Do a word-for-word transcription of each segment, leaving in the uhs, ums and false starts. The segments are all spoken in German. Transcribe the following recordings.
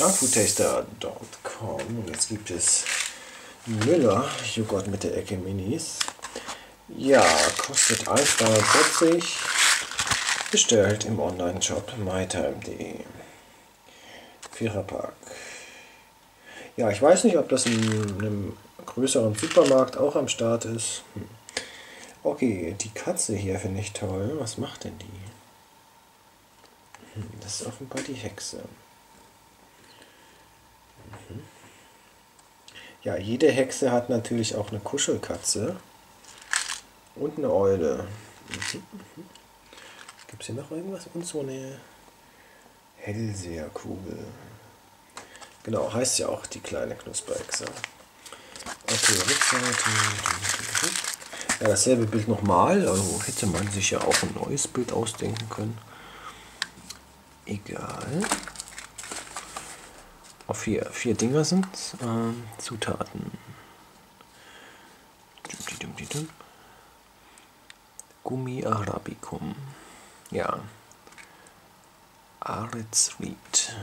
junkfoodtaster punkt com. Jetzt gibt es Müller Joghurt mit der Ecke Minis. Ja, kostet eins neunundvierzig. Bestellt im Online-Shop mytime punkt de. Viererpack. Ja, ich weiß nicht, ob das in einem größeren Supermarkt auch am Start ist. Hm. Okay, die Katze hier finde ich toll. Was macht denn die? Hm, das ist offenbar die Hexe. Mhm. Ja, jede Hexe hat natürlich auch eine Kuschelkatze und eine Eule. Mhm. Mhm. Gibt es hier noch irgendwas? Und so eine Hellseherkugel. Genau, heißt ja auch die kleine Knusperhexe. Okay, Rückseite. Ja, dasselbe Bild nochmal. Also hätte man sich ja auch ein neues Bild ausdenken können. Egal. Auf vier, vier Dinger sind ähm, Zutaten. Gummi Arabicum. Ja. Arizrit.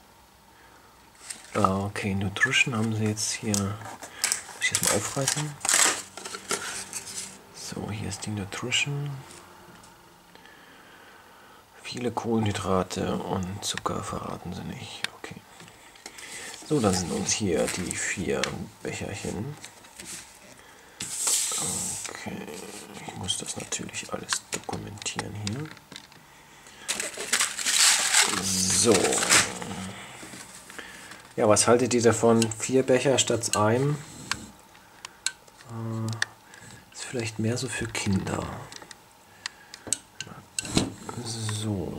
Ah, okay, Nutrition haben sie jetzt hier. Muss ich das mal aufreißen? So, hier ist die Nutrition. Viele Kohlenhydrate und Zucker verraten sie nicht. Okay. So, dann sind uns hier die vier Becherchen. Okay, ich muss das natürlich alles dokumentieren hier. So. Ja, was haltet ihr davon? Vier Becher statt einem? Ist vielleicht mehr so für Kinder. So.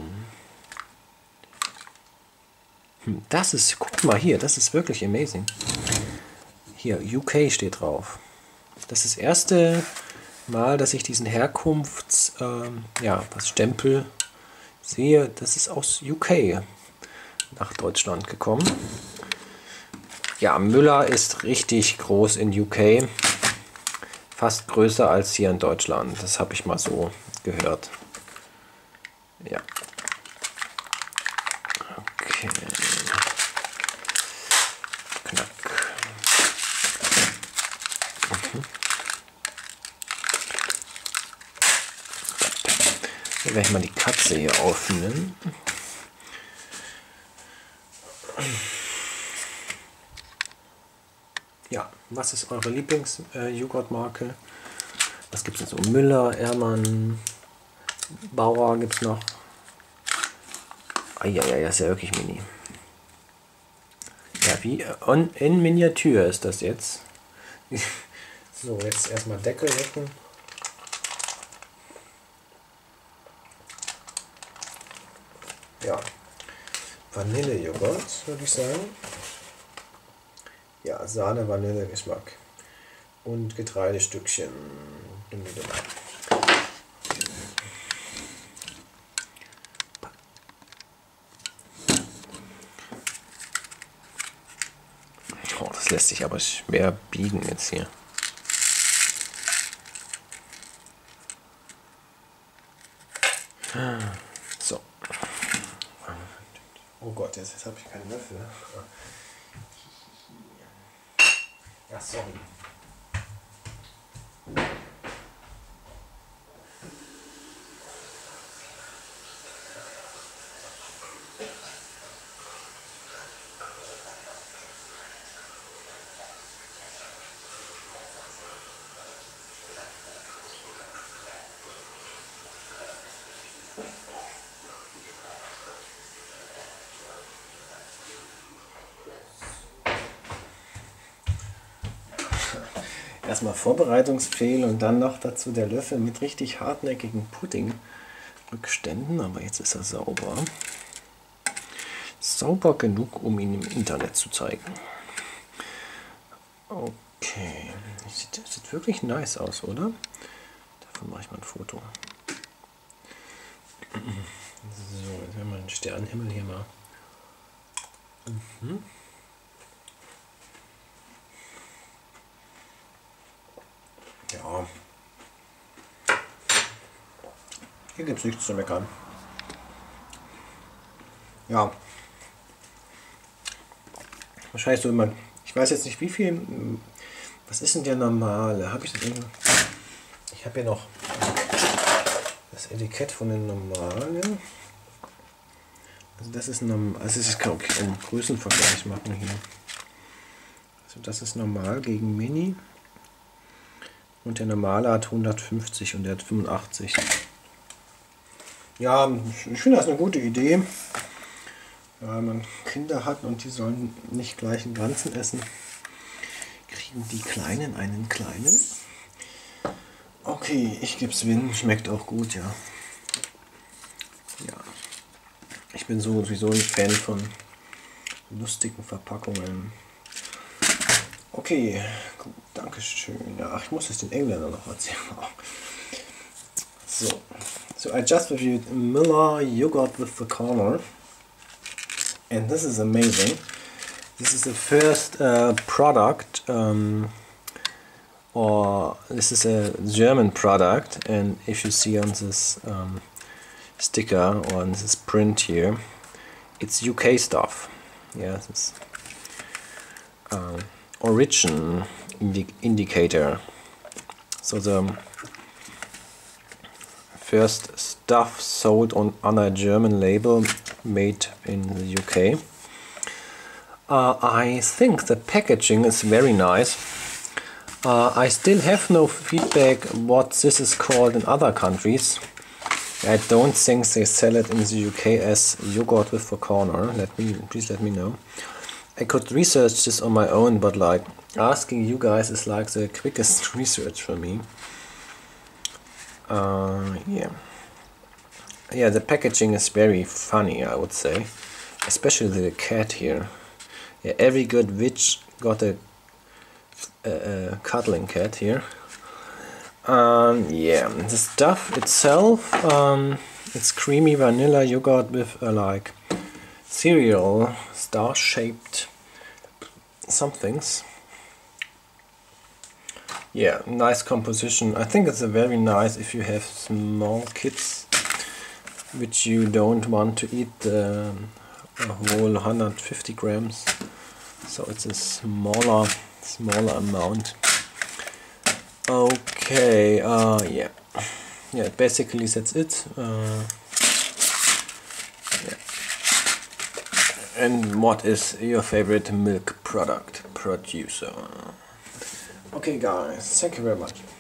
Hm, das ist, guck mal hier, das ist wirklich amazing. Hier, U K steht drauf. Das ist das erste Mal, dass ich diesen Herkunfts, ähm, ja, was Stempel sehe. Das ist aus U K nach Deutschland gekommen. Ja, Müller ist richtig groß in U K. Fast größer als hier in Deutschland. Das habe ich mal so gehört. Ja. Okay. Knack. Mhm. Dann werde ich mal die Katze hier öffnen. Ja, was ist eure Lieblings-Joghurtmarke? Äh, was gibt es so? Müller, Ehrmann, Bauer gibt es noch. Ah, ja, ja, ja, ist ja wirklich mini. Ja, wie on, in Miniatur ist das jetzt. So, jetzt erstmal Deckel wecken. Ja, Vanillejoghurt würde ich sagen. Ja, Sahne-Vanille-Geschmack. Und Getreidestückchen. Oh, das lässt sich aber schwer biegen jetzt hier. So. Oh Gott, jetzt, jetzt habe ich keinen Löffel. Ja, sorry. Erstmal Vorbereitungsfehl und dann noch dazu der Löffel mit richtig hartnäckigen Puddingrückständen, aber jetzt ist er sauber. Sauber genug, um ihn im Internet zu zeigen. Okay, das sieht, das sieht wirklich nice aus, oder? Davon mache ich mal ein Foto. So, jetzt werden wir den Sternenhimmel hier mal. Mhm. Ja. Hier gibt es nichts zu meckern. Ja. wahrscheinlich so immer, ich weiß jetzt nicht wie viel, was ist denn der normale? Habe ich das irgendwo? Ich habe hier noch das Etikett von den normalen. Also das ist normal, also es ist okay, einen Größenvergleich machen hier. Also das ist normal gegen Mini. Und der normale hat hundertfünfzig und der hat fünfundachtzig. Ja, ich finde das eine gute Idee. Weil man Kinder hat und die sollen nicht gleich einen ganzen essen, kriegen die Kleinen einen kleinen. Okay, ich gebe es Win, schmeckt auch gut, ja. Ja. Ich bin sowieso ein Fan von lustigen Verpackungen. Okay, gut, danke schön. Ja, ach, ich muss es den Engländern noch erzählen. So, so I just reviewed Miller yogurt with the corner, and this is amazing. This is the first uh, product, um, or this is a German product, and if you see on this um, sticker or on this print here, it's U K stuff. Yeah, this um, origin indi indicator. So the first stuff sold on under a German label, made in the U K. Uh, I think the packaging is very nice. Uh, I still have no feedback what this is called in other countries. I don't think they sell it in the U K as yogurt with the corner. Let me please let me know. I could research this on my own, but like asking you guys is like the quickest research for me. Uh, yeah, yeah. The packaging is very funny, I would say, especially the cat here. Yeah, every good witch got a, a, a cuddling cat here. Um, yeah, the stuff itself, um, it's creamy vanilla yogurt with a like cereal star-shaped somethings. Yeah, nice composition. I think it's a very nice if you have small kids which you don't want to eat the a whole one hundred fifty grams. So it's a smaller, smaller amount. Okay, uh, yeah, yeah. Basically, that's it. Uh, yeah. And what is your favorite milk product producer? Okay, guys, thank you very much.